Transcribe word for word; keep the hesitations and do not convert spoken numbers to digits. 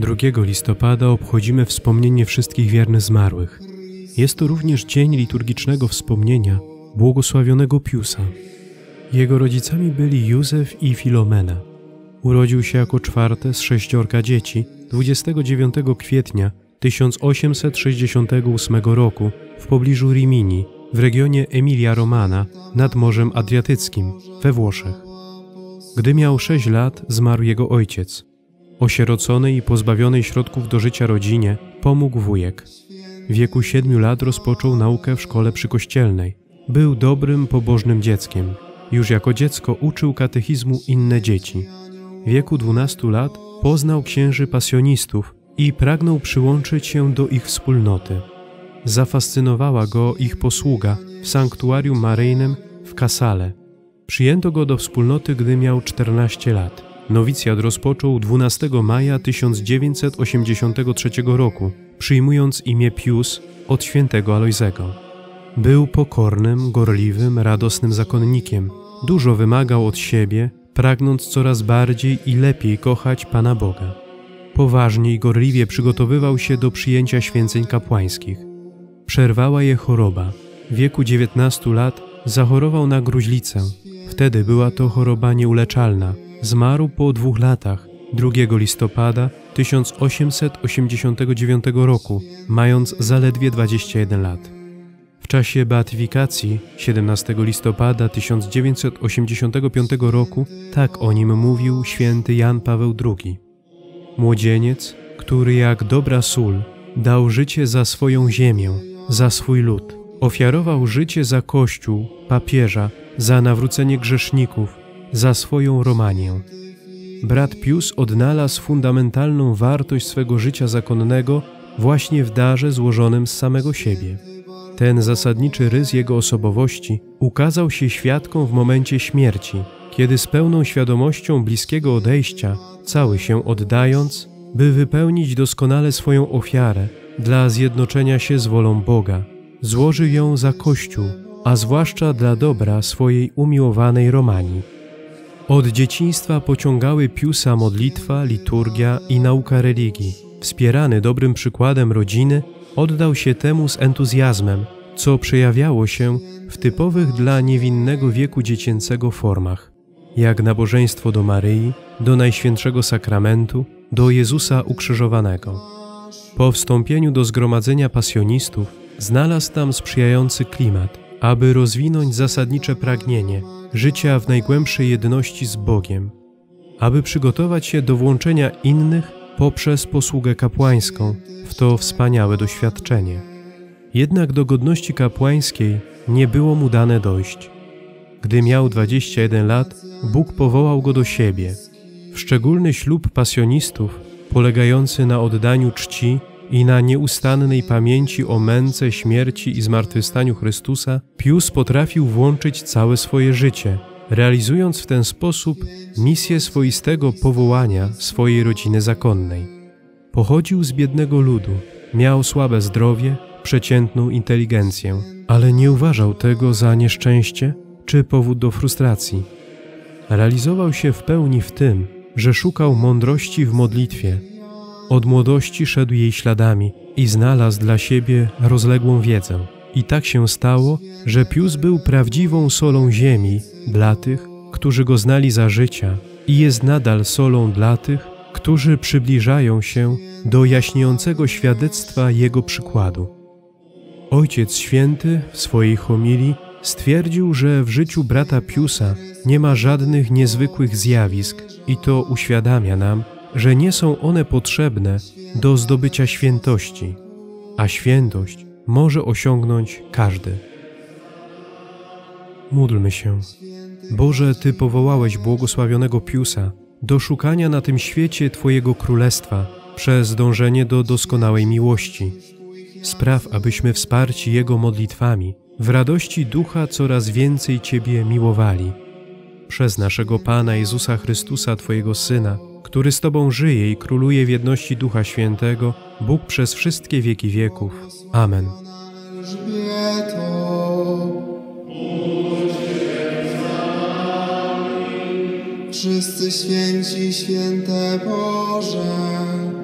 drugiego listopada obchodzimy wspomnienie wszystkich wiernych zmarłych. Jest to również dzień liturgicznego wspomnienia błogosławionego Piusa. Jego rodzicami byli Józef i Filomena. Urodził się jako czwarte z sześciorga dzieci dwudziestego dziewiątego kwietnia tysiąc osiemset sześćdziesiątego ósmego roku w pobliżu Rimini w regionie Emilia-Romana nad Morzem Adriatyckim we Włoszech. Gdy miał sześć lat, zmarł jego ojciec. Osieroconej i pozbawionej środków do życia rodzinie pomógł wujek. W wieku siedmiu lat rozpoczął naukę w szkole przykościelnej. Był dobrym, pobożnym dzieckiem. Już jako dziecko uczył katechizmu inne dzieci. W wieku dwunastu lat poznał księży pasjonistów i pragnął przyłączyć się do ich wspólnoty. Zafascynowała go ich posługa w sanktuarium maryjnym w Casale. Przyjęto go do wspólnoty, gdy miał czternaście lat. Nowicjat rozpoczął dwunastego maja tysiąc dziewięćset osiemdziesiątego trzeciego roku, przyjmując imię Pius od świętego Alojzego. Był pokornym, gorliwym, radosnym zakonnikiem. Dużo wymagał od siebie, pragnąc coraz bardziej i lepiej kochać Pana Boga. Poważnie i gorliwie przygotowywał się do przyjęcia święceń kapłańskich. Przerwała je choroba. W wieku dziewiętnastu lat zachorował na gruźlicę. Wtedy była to choroba nieuleczalna. Zmarł po dwóch latach, drugiego listopada tysiąc osiemset osiemdziesiątego dziewiątego roku, mając zaledwie dwadzieścia jeden lat. W czasie beatyfikacji siedemnastego listopada tysiąc dziewięćset osiemdziesiątego piątego roku tak o nim mówił święty Jan Paweł drugi. Młodzieniec, który jak dobra sól dał życie za swoją ziemię, za swój lud. Ofiarował życie za Kościół, papieża, za nawrócenie grzeszników, za swoją Romanię. Brat Pius odnalazł fundamentalną wartość swego życia zakonnego właśnie w darze złożonym z samego siebie. Ten zasadniczy rys jego osobowości ukazał się świadkom w momencie śmierci, kiedy z pełną świadomością bliskiego odejścia, cały się oddając, by wypełnić doskonale swoją ofiarę dla zjednoczenia się z wolą Boga, złożył ją za Kościół, a zwłaszcza dla dobra swojej umiłowanej Romanii. Od dzieciństwa pociągały Piusa modlitwa, liturgia i nauka religii. Wspierany dobrym przykładem rodziny, oddał się temu z entuzjazmem, co przejawiało się w typowych dla niewinnego wieku dziecięcego formach, jak nabożeństwo do Maryi, do Najświętszego Sakramentu, do Jezusa ukrzyżowanego. Po wstąpieniu do zgromadzenia pasjonistów znalazł tam sprzyjający klimat, aby rozwinąć zasadnicze pragnienie życia w najgłębszej jedności z Bogiem, aby przygotować się do włączenia innych poprzez posługę kapłańską w to wspaniałe doświadczenie. Jednak do godności kapłańskiej nie było mu dane dojść. Gdy miał dwadzieścia jeden lat, Bóg powołał go do siebie. W szczególny ślub pasjonistów, polegający na oddaniu czci i na nieustannej pamięci o męce, śmierci i zmartwychwstaniu Chrystusa, Pius potrafił włączyć całe swoje życie, realizując w ten sposób misję swoistego powołania swojej rodziny zakonnej. Pochodził z biednego ludu, miał słabe zdrowie, przeciętną inteligencję, ale nie uważał tego za nieszczęście czy powód do frustracji. Realizował się w pełni w tym, że szukał mądrości w modlitwie. Od młodości szedł jej śladami i znalazł dla siebie rozległą wiedzę. I tak się stało, że Pius był prawdziwą solą ziemi dla tych, którzy go znali za życia i jest nadal solą dla tych, którzy przybliżają się do jaśniejącego świadectwa jego przykładu. Ojciec Święty w swojej homilii stwierdził, że w życiu brata Piusa nie ma żadnych niezwykłych zjawisk i to uświadamia nam, że nie są one potrzebne do zdobycia świętości, a świętość może osiągnąć każdy. Módlmy się. Boże, Ty powołałeś błogosławionego Piusa do szukania na tym świecie Twojego Królestwa przez dążenie do doskonałej miłości. Spraw, abyśmy wsparci Jego modlitwami w radości ducha coraz więcej Ciebie miłowali. Przez naszego Pana Jezusa Chrystusa, Twojego Syna, który z Tobą żyje i króluje w jedności Ducha Świętego, Bóg przez wszystkie wieki wieków. Amen. Wszyscy święci, święte Boże,